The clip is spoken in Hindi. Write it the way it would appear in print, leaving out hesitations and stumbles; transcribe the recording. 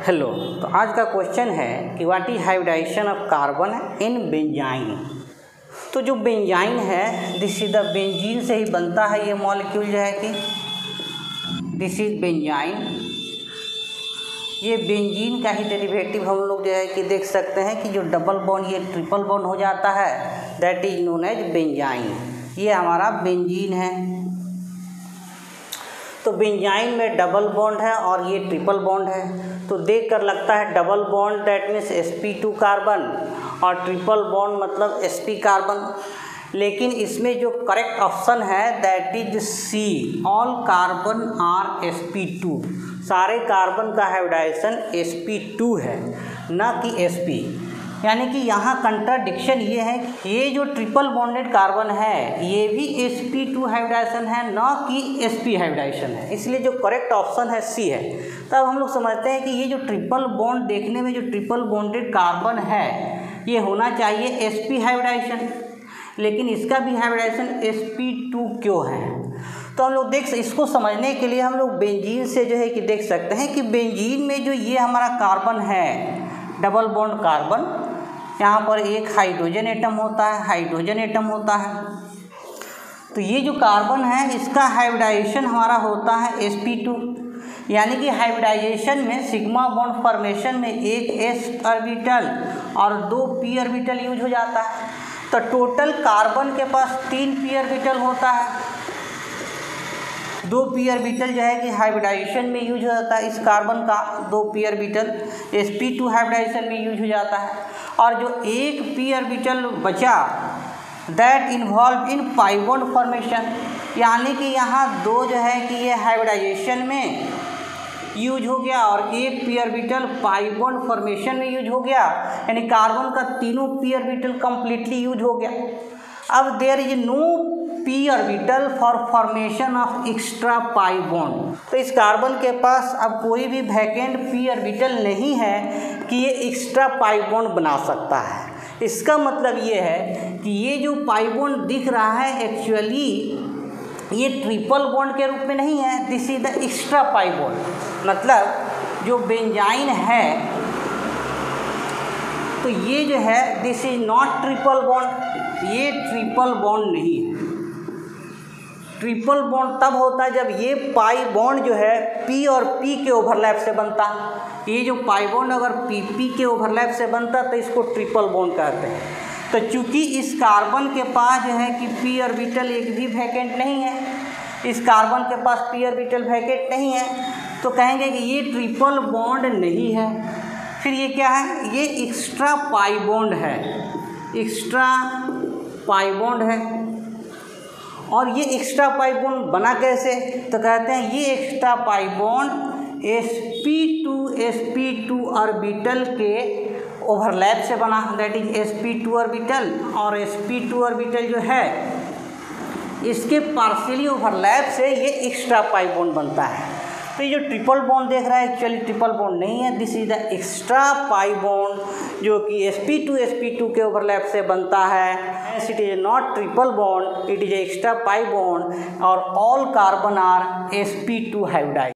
हेलो। तो आज का क्वेश्चन है कि what is hybridisation of carbon in benzyne. तो जो बेंजाइन है दिस इज द बेंजीन से ही बनता है ये मॉलिक्यूल जो है कि दिस इज बेंजाइन। ये बेंजीन का ही डेरिवेटिव हम लोग जो है कि देख सकते हैं कि जो डबल बॉन्ड ये ट्रिपल बॉन्ड हो जाता है that is known as benzyne. ये हमारा बेंजीन है। तो बेंजाइन में डबल बॉन्ड है और ये ट्रिपल बॉन्ड है। तो देख कर लगता है double bond that means sp2 carbon और ट्रिपल बॉन्ड मतलब sp कार्बन, लेकिन इसमें जो करेक्ट ऑप्शन है that is C, all carbon are sp2। सारे कार्बन का हाइब्रिडाइजेशन sp2 है ना कि sp। यानी कि यहाँ कंट्राडिक्शन ये है कि ये जो ट्रिपल बॉन्डेड कार्बन है ये भी sp2 हाइब्रिडाइजेशन है ना कि sp हाइब्रिडाइजेशन है, इसलिए जो करेक्ट ऑप्शन है सी है। तब हम लोग समझते हैं कि ये जो ट्रिपल बॉन्ड देखने में जो ट्रिपल बॉन्डेड कार्बन है ये होना चाहिए sp हाइब्रिडाइजेशन, लेकिन इसका भी हाइब्रिडाइजेशन sp2 क्यों है। तो हम लोग इसको समझने के लिए हम लोग बेंजीन से जो है कि देख सकते हैं कि बेंजीन में जो ये हमारा कार्बन है डबल बॉन्ड कार्बन, यहाँ पर एक हाइड्रोजन एटम होता है, हाइड्रोजन एटम होता है। तो ये जो कार्बन है इसका हाइब्रिडाइजेशन हमारा होता है sp2, यानी कि हाइब्रिडाइजेशन में सिग्मा बॉन्ड फॉर्मेशन में एक s ऑर्बिटल और 2 p ऑर्बिटल यूज हो जाता है। तो टोटल कार्बन के पास 3 p ऑर्बिटल होता है। 2 p ऑर्बिटल जो है कि हाइब्रिडाइजेशन में यूज हो जाता है, इस कार्बन का 2 p ऑर्बिटल sp2 हाइब्रिडाइजेशन में यूज हो जाता है। और जो एक p ऑर्बिटल बचा that involve in pi bond formation, यानी कि यहाँ 2 जो है कि ये हाइब्रिडाइजेशन में यूज हो गया और एक p orbital pi bond formation में यूज हो गया, यानी कार्बन का तीनों p ऑर्बिटल कंप्लीटली यूज हो गया। अब there is no p orbital for formation of extra pi bond. तो इस कार्बन के पास अब कोई भी वैकेंट p ऑर्बिटल नहीं है कि ये एक्स्ट्रा पाई बॉन्ड बना सकता है। इसका मतलब ये है कि ये जो पाई बॉन्ड दिख रहा है एक्चुअली ये ट्रिपल बॉन्ड के रूप में नहीं है, this is the extra pi bond. मतलब जो बेंजाइन है तो ये जो है this is not triple bond, ये ट्रिपल बॉन्ड नहीं है। ट्रिपल बॉन्ड तब होता है जब ये पाई बॉन्ड जो है p और p के ओवरलैप से बनता। ये जो पाई बॉन्ड अगर p के ओवरलैप से बनता तो इसको ट्रिपल बॉन्ड कहते हैं। तो चूंकि इस कार्बन के पास जो है कि p ऑर्बिटल एक भी वैकेंट नहीं है, इस कार्बन के पास p ऑर्बिटल वैकेंट नहीं है, तो कहेंगे कि ये ट्रिपल बॉन्ड नहीं है। फिर ये क्या है, ये एक्स्ट्रा पाई बॉन्ड है, एक्स्ट्रा पाई बॉन्ड है। और ये एक्स्ट्रा पाई बॉन्ड बना कैसे, तो कहते हैं ये extra pi bond sp2 orbital के ओवरलैप से बना, दैट इज sp2 ऑर्बिटल। और sp2 ऑर्बिटल जो है इसके पार्शियली ओवरलैप से ये एक्स्ट्रा पाई बॉन्ड बनता है। तो ये जो ट्रिपल बॉन्ड देख रहा है एक्चुअली ट्रिपल बॉन्ड नहीं है, this is the extra pi bond जो कि sp2 के ओवरलैप से बनता है। It is not triple bond, it is extra pi bond और all carbon are sp2 hybridised.